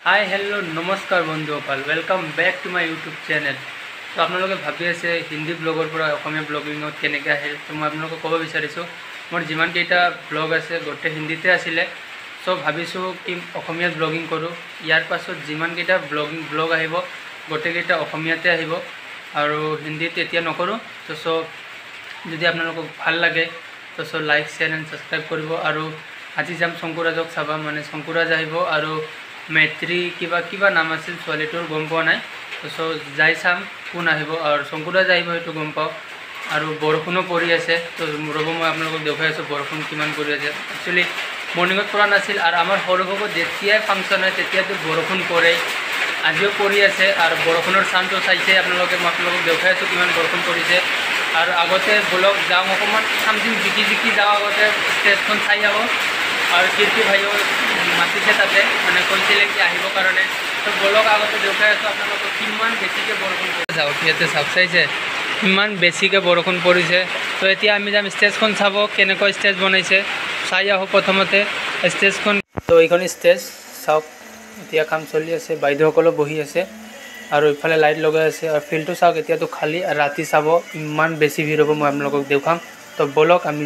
हाय hello नमस्कार बंधुসকল welcome back to my YouTube channel. तो आपलोगे भाबी आछे हिंदी ब्लगर पर अসমীয়া ब्लगिंगत केनेके आहे। तो मैं आपलोगक कब विचारिছোঁ मोर जिमान केइटा ब्लग आछे गोटे हिंदीते आछिले। सो भाबिছোঁ कि अসমীয়াত ब्लगिंग करूँ। यार पाছত जिमान केइटा ब्लग आहिब गोटे केइटा अসমীয়াতে आहिब आरो हिंदीत एतिया नकरूँ। तो सो यदि आपलोगक ভাল লাগে तो so like share and subscribe करिब। आरो আজি जाम शंकुराजक चाबा माने शंकुराज आहिब आरो मैत्री किबा किबा नाम आछिल छोवालीटोर गम पोৱা নাই। तो सो जाई चाम कोन आहिब और शंकुराज आहिब हेतु गम पाওঁ। आरो बरखुनो परि आछे। तो रब मैं आपलोगक देखाइ आछो बरखुन किमान परि आछे। एक्चुअली मर्निंगत পৰা नाছিল और आमार सौरभको जेतियाय फांक्शन হয় তেতিয়াতো बरखुन परे आजिও परि आछे और बरखुनर साउंडটো চাইছে आपलोगके। मैं आपलोगक देखाइ आछो किमान बरखुन परिছে और आगते ब्लग जाऊँ अकमान सामथिंग जिकी जाऊँ आगते स्टेजखन चाই যাব। और कीर्ति भाइयों मातिছে ताते माने কৈছিলে कि आहिबो कारणे। तो ब्लग आगते देखाइ आछो आपलोगक किमान बेसिके बरखुन परिছে। याते साफ চাইছে किमान बेसिके बरखुन परिছে। तो एतिया आमी जाम स्टेजखन चाब केनेকৈ स्टेज बनाइছে চাই আহো प्रथमते स्टेजखन। तो এইখন स्टेज চাওক এতিয়া কাম চলি আছে বাইদেউসকল বহি আছে और इफाले लाइट लगा আছে और फिल्डটো চাওক এতিয়া তো খালি राति চাব इमान बेसि ভিড় হ'ব মই আপোনালোকক দেখাম। तो বলক আমি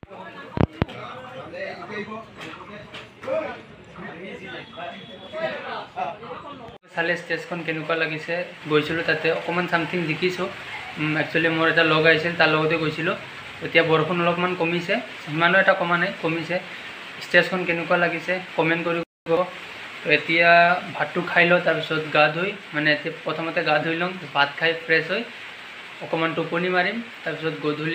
চালে স্টেজখন কেনেকুৱা লাগিছে গৈছিলোঁ তাতে অকমান সামথিং জিকিছোঁ। একচুৱেলি মোৰ এটা লগ আহিছিল তাৰ লগতে গৈছিলোঁ। এতিয়া বৰষুণ অলপমান কমিছে সিমানো এটা কমা নাই কমিছে। স্টেজখন কেনেকুৱা লাগিছে কমেণ্ট কৰিব। তো এতিয়া ভাতটো খাই লওঁ তাৰপিছত গা ধুই মানে প্ৰথমতে গা ধুই লওঁ ভাত খাই ফ্ৰেছ হৈ অকমান টোপনি মাৰিম। তাৰপিছত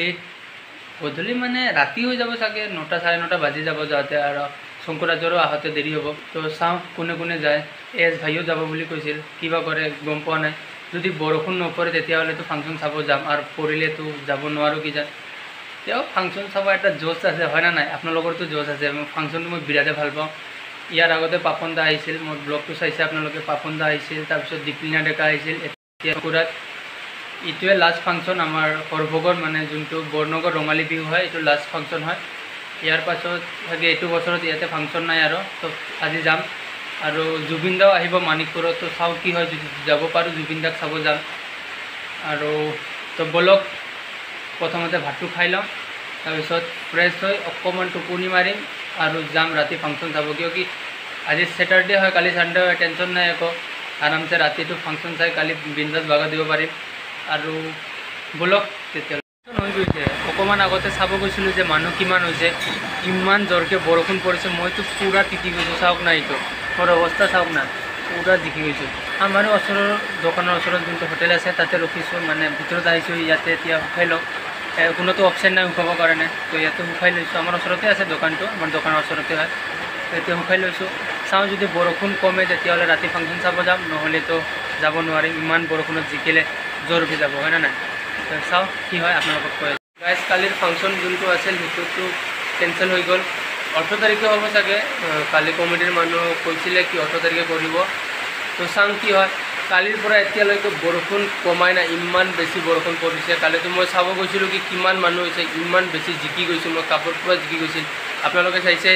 গধূলি মানে ৰাতি হৈ যাব চাগে 9টা 9:30 বাজি যাব যাওঁতে আৰু শংকুৰাজৰো আহোঁতে দেৰি হ'ব। তো চাওঁ কোনে কোনে যায়। এছ ভাইও যাব বুলি কৈছিল কিবা কৰে গম পোৱা নাই। যদি বৰষুণ নপৰে তেতিয়াহ'লেতো ফাংচন চাব যাম আৰু পৰিলেতো যাব নোৱাৰোঁ কিজান। তেও ফাংচন চাব এটা জোচ আছে হয় না নাই আপোনালোকৰতো জোচ আছে। ফাংচনটো মই বিৰাটে ভাল পাওঁ। ইয়াৰ আগতে পাপন দা আহিছিল মোৰ ব্লগটো চাইছে আপোনালোকে। পাপন দা আহিছিল তাৰপিছত দীপলিনা ডেকা আহিছিল। এতিয়া শংকুৰাজ ইটোৱে লাষ্ট ফাংচন আমাৰ সৰভোগৰ মানে যোনটো বৰনগৰ ৰঙালী বিহু হয় এইটো লাষ্ট ফাংচন হয়। ইয়াৰ পাছত চাগে এইটো বছৰত ইয়াতে ফাংচন নাই আৰু। তো আজি যাম আৰু জুবিন দাও আহিব মানিকপুৰত। তো চাওঁ কি হয় যদি যাব পাৰোঁ জুবিন দাক চাব যাম আৰু। তো বলক প্ৰথমতে ভাতটো খাই লওঁ তাৰপিছত ফ্ৰেছ হৈ অকণমান টোপনি মাৰিম আৰু যাম ৰাতি ফাংচন চাব। কিয় কি আজি ছেটাৰডে হয় কালি ছানডে হয় টেনশ্যন নাই একো আৰামছে ৰাতিটো ফাংচন চাই কালি বিন্দাছ বাগা দিব পাৰিম আৰু। বলক তেতিয়াহ'লে হৈ গৈছে অকণমান আগতে চাব গৈছিলোঁ যে মানুহ কিমান হৈছে ইমান জোৰকৈ বৰষুণ পৰিছে। মইতো পূৰা তিতি গৈছোঁ চাওক না এইটো মোৰ অৱস্থা চাওক না পূৰা জিকি গৈছোঁ। আমাৰো ওচৰৰ দোকানৰ ওচৰত যোনটো হোটেল আছে তাতে ৰখিছোঁ মানে ভিতৰত আহিছোঁ ইয়াতে এতিয়া শুকাই লওঁ। কোনোতো অপশ্যন নাই শুকাবৰ কাৰণে। তো ইয়াতে শুকাই লৈছোঁ আমাৰ ওচৰতে আছে দোকানটো আমাৰ দোকানৰ ওচৰতে হয়। তো এতিয়া শুকাই লৈছোঁ চাওঁ যদি বৰষুণ কমে তেতিয়াহ'লে ৰাতি ফাংচন চাব যাম নহ'লেতো যাব নোৱাৰিম। ইমান বৰষুণত জিকিলে জ্বৰ উঠি যাব হয় না নাই। তো চাওঁ কি হয় আপোনালোকক কৈ আছোঁ। গাইজ কালিৰ ফাংচন যোনটো আছিল সেইটোতো কেঞ্চেল হৈ গ'ল। 18 তাৰিখে হ'ব চাগে। কালি কমিটিৰ মানুহ কৈছিলে কি 18 তাৰিখে কৰিব। তো চাওঁ কি হয়। কালিৰ পৰা এতিয়ালৈকে বৰষুণ কমাই নাই ইমান বেছি বৰষুণ পৰিছে। কালিতো মই চাব গৈছিলোঁ কি কিমান মানুহ হৈছে ইমান বেছি জিকি গৈছোঁ মই কাপোৰ পূৰা জিকি গৈছিল আপোনালোকে চাইছে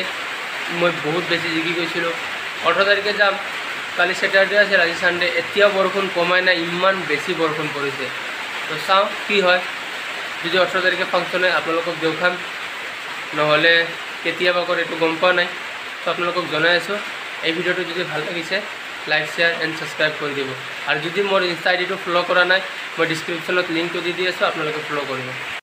মই বহুত বেছি জিকি গৈছিলোঁ। 18 তাৰিখে যাম কালি ছেটাৰডে আছিল আজি ছানডে এতিয়াও বৰষুণ কমাই নাই ইমান বেছি বৰষুণ পৰিছে। তো চাওঁ কি হয় যদি 18 তাৰিখে ফাংচন হয় আপোনালোকক দেখাম নহ'লে কেতিয়াবা কৰে এইটো গম পোৱা নাই। তো আপোনালোকক জনাই আছোঁ এই ভিডিঅ'টো যদি ভাল লাগিছে লাইক শ্বেয়াৰ এণ্ড ছাবস্ক্ৰাইব কৰি দিব। আৰু যদি মোৰ ইনষ্টা আইডিটো ফ'ল' কৰা নাই মই ডিছক্ৰিপশ্যনত লিংকটো দি আছোঁ আপোনালোকে ফ'ল' কৰিব।